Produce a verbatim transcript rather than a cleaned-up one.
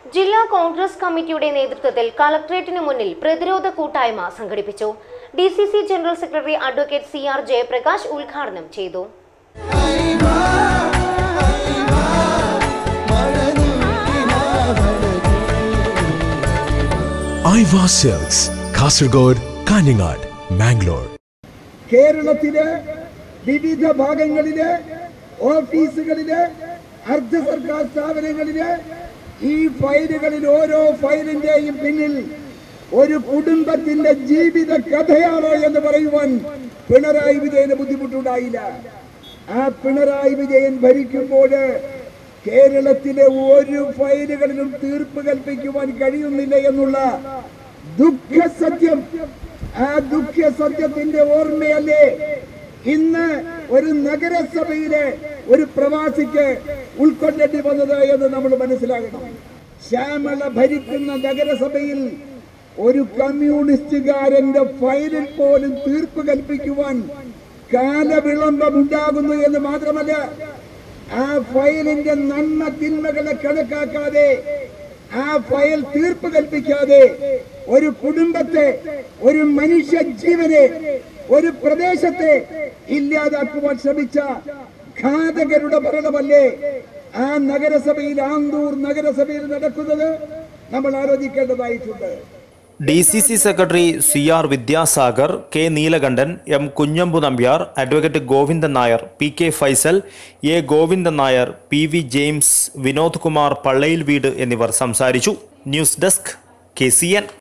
ജില്ലാ കോൺഗ്രസ് കമ്മിറ്റിയുടെ നേതൃത്വത്തിൽ കളക്ടറേറ്റിന് മുന്നിൽ പ്രതിരോധ കൂട്ടായ്മ സംഘടിപ്പിച്ചു. D C C general secretary advocate C R Jayaprakash ഉദ്ഘാടനം ചെയ്തു. ഐവാ സിൽക്സ്, കാസർഗോഡ്, കാഞ്ഞങ്ങാട്, മാംഗ്ലൂർ. കേരളത്തിലെ വിവിധ ഭാഗങ്ങളിലെ ഓഫീസുകളിലെ അർദ്ധ സർക്കാർ സ്ഥാപനങ്ങളിലെ ഈ ഫയലുകളിൽ ഓരോ ഫയലിന്റെയും പിന്നിൽ ഒരു കുടുംബത്തിന്റെ ജീവിത കഥയാണോ എന്ന് പറയുവാൻ പിണറായി വിജയന് ബുദ്ധിമുട്ടുണ്ടായില്ല. ആ പിണറായി വിജയൻ ഭരിക്കുമ്പോൾ കേരളത്തിലെ ഒരു ഫയലുകളിലും തീർപ്പ് കൽപ്പിക്കുവാൻ കഴിയുന്നില്ല എന്നുള്ള ദുഃഖസത്യം, ആ ദുഃഖസത്യത്തിന്റെ ഓർമ്മയല്ലേ ഇന്ന് ഒരു നഗരസഭയിലെ ഒരു പ്രവാസിക്ക് ഉൾക്കൊള്ളേണ്ടി വന്നത് എന്ന് നമ്മൾ മനസ്സിലാക്കണം. ശ്യാമള ഭരിക്കുന്ന നഗരസഭയിൽ ഒരു കമ്മ്യൂണിസ്റ്റുകാരന്റെ ഫയലിൽ പോലും തീർപ്പ് കൽപ്പിക്കുവാൻ കാലവിളംബം ഉണ്ടാകുന്നു എന്ന് മാത്രമല്ല, ആ ഫയലിന്റെ നന്മ തിന്മകളെ കണക്കാക്കാതെ, ആ ഫയൽ തീർപ്പ് കൽപ്പിക്കാതെ ഒരു കുടുംബത്തെ, ഒരു മനുഷ്യ ജീവനെ, ഒരു പ്രദേശത്തെ ഇല്ലാതാക്കുവാൻ ശ്രമിച്ച ഘാതകരുടെ ഭരണമല്ലേ ആ നഗരസഭയിൽ, ആന്തൂർ നഗരസഭയിൽ നടക്കുന്നത്? നമ്മൾ ആലോചിക്കേണ്ടതായിട്ടുണ്ട്. D C C secretary C R Vidyasagar, K Neelakandan, M Kunhambu Nambiar, advocate Govindan Nair, P K Faisal, A Govindan Nair, P V James, Vinod Kumar Pallayil വീട് എന്നിവർ സംസാരിച്ചു. News desk, K C N.